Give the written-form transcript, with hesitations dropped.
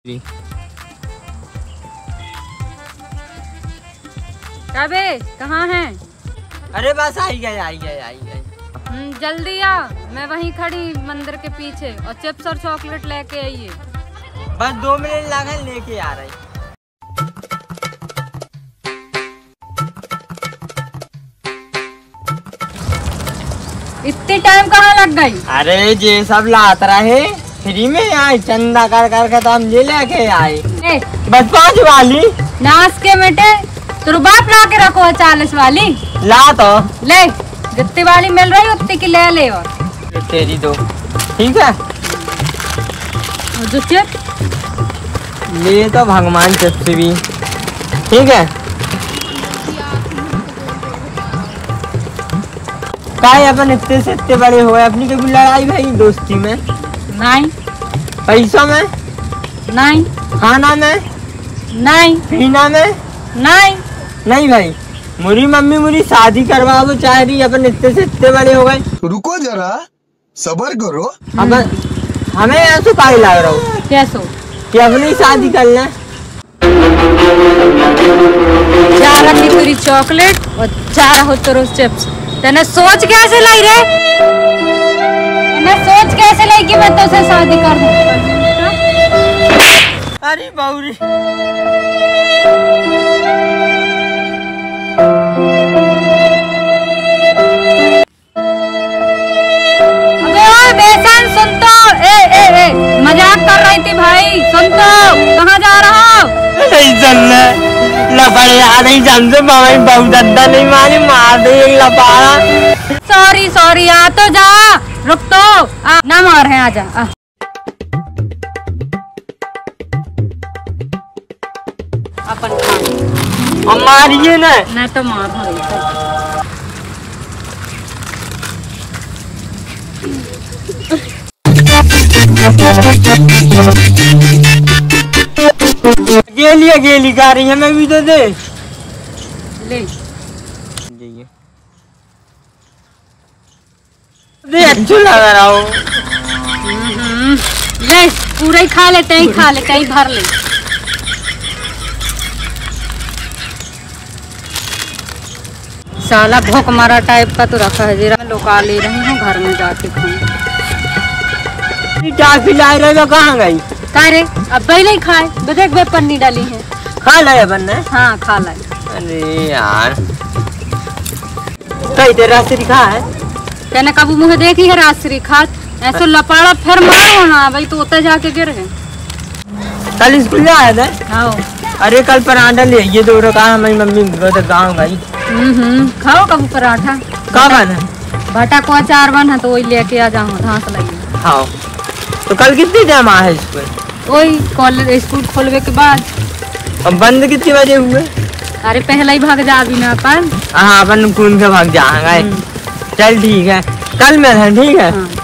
अबे कहाँ हैं? अरे बस आई गए। जल्दी आ, मैं वहीं खड़ी मंदिर के पीछे और चिप्स और चॉकलेट लेके आइए। बस 2 मिनट लगे, लेके आ रही। इतनी टाइम कहाँ लग गई? अरे ये सब लात रहे फ्री में आए, चंदा कर कर तो हम ये लेके आए। बस 5 वाली नाच के बेटे, तेरे बाप ला के रखो 40 वाली। ला तो ले, जितनी वाली मिल रही उतनी की ले ले। और तेरी दो, ठीक है। और जो चिप्स ले तो भगवान चिप्स भी, ठीक है। काय अपन इतने से इतने बड़े हो गए, अपनी कभी लड़ाई भाई दोस्ती में नहीं, पैसों में नहीं, खाना में नहीं, पीना में नहीं भाई। मेरी मम्मी मुझे शादी करवाओ चाह रही, अपन इतने से इतने बड़े हो गए। रुको जरा, सबर करो। अब हमें ऐसा काय लग रहा हो कैसो कि अपनी शादी कर लें। 4 रखी तेरी चॉकलेट और 4 हो तेरे चिप्स। तेने सोच कैसे लाई रे? मैं सोच कैसे लाई कि मैं तुझसे शादी कर दूं? अरे बाउरी, अबे ओए बेसन सुन तो, ए मजाक कर रही थी भाई, सुन तो। कहाँ जा रहा हो? नहीं चलना लपड़े आ नहीं जानते बाबा, बहुत ज्यादा नहीं मारी, मार दे एक लपाड़ा। सॉरी आ तो जा, रुक तो आ, ना मार है, आजा आ। अपन खा मारिए ना, मैं तो मार रही। गेली गा रही है, मैं भी तो दे ले दे, अच्छा लग रहा हो। ले पूरा ही खा लेते ही भर ले। साला भूख मारा टाइप का तो रखा है, जरा लुका ले रही हूँ, घर में जाके खाऊं। क्या खिला रहे हो, कहाँ गई? का रे, अब पहले ही खाए, देख वे पन्नी डाली है। खा लाया बनना? हाँ खा लाई। अरे यार, कई तेरा रास्ते खा है? कहने कबू मुझे देखी है रास्ते खात, ऐसे लपाड़ा फिर मारो ना भाई, तो उतर जाके गिर है। कल स्कूल आया था? हाँ। अरे कल पराठा ले ये 2 कहा, हमारी मम्मी गाँव गई। खाओ कबू पराठा। कहाँ बना? भाटा को अचार बना तो वही लेके आ जाऊँ, घास लगी। हाँ, तो कल कितनी टाइम है स्कूल? वही कॉलेज स्कूल खोलने के बाद। अब बंद कितने बजे हुए? अरे पहले ही भाग जा भी ना अपन। हाँ, अपन खून के भाग जाएंगे। चल ठीक है, कल मैं ठीक है। हाँ।